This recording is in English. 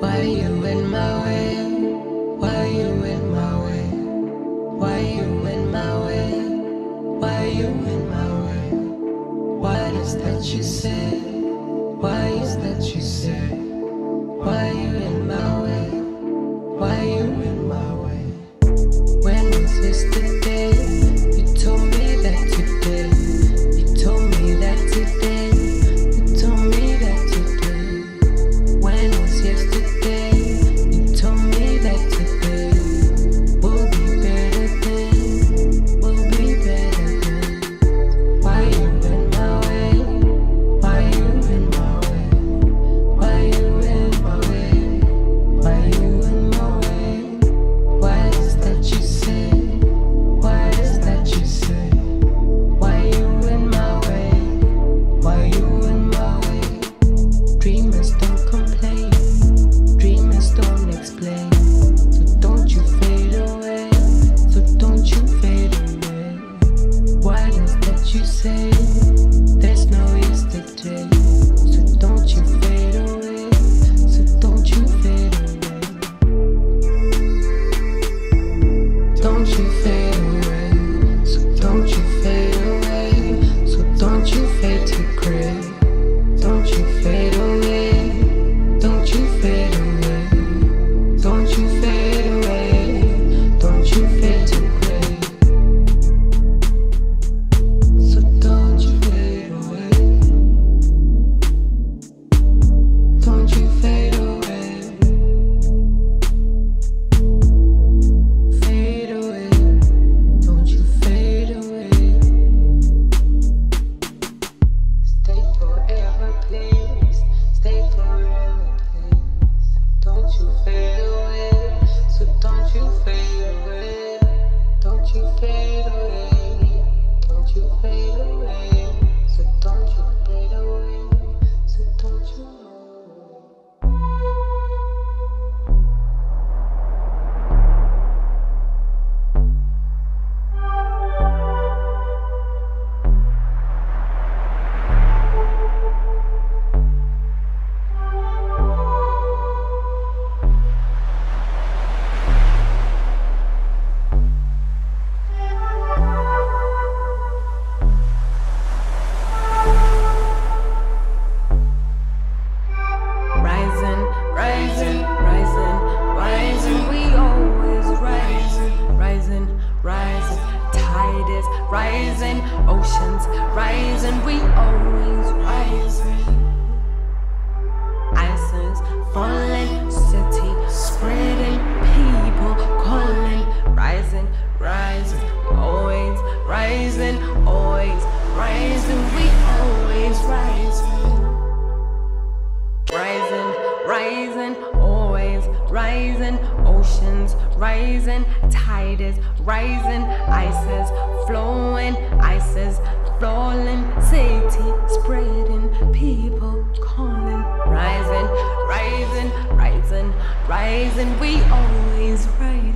Why you in my way? Why you in my way? Why you in my way? Why you in my way? What is that you say? Why is that you say? Why you in my way? Why you in my way? When was yesterday? You told me that today. You told me that today. You told me that today. When was yesterday? You told me that today. We'll be better then. We'll be better then. Why you in my way? Why you in my way? Why you in my way? Why you in my way? What is that you say? What is that you say? Why you in my way? Why you in my way? Dreamers don't complain. Dreamers don't explain. So don't you fade away. So don't you fade away. What is that you say? There's no yesterday. So don't you fade away. So don't you fade away. Don't you fade away. So don't you fade away. So don't you fade to gray. Don't you fade away. Don't you fade away. Don't you fade away. Don't you fade to gray. So don't you fade away. Don't you fade away. Fade away. Don't you fade away. Stay forever, please. Stay forever, please. Don't you fade away. So don't you fade away. Don't you fade away. Don't you fade away. So don't you fade away. So don't you. Rising, rising, rising, rising, we always rise. Rising, rising, tide is rising, oceans rising, we always rise. Ices falling, city spreading, people calling. Rising, rising, always rising, always rising, we always rise. Rising, rising, always rising, oceans rising, tide is rising, ices flowing, ices falling, city spreading, people calling. Rising, rising, rising, rising, we always rise.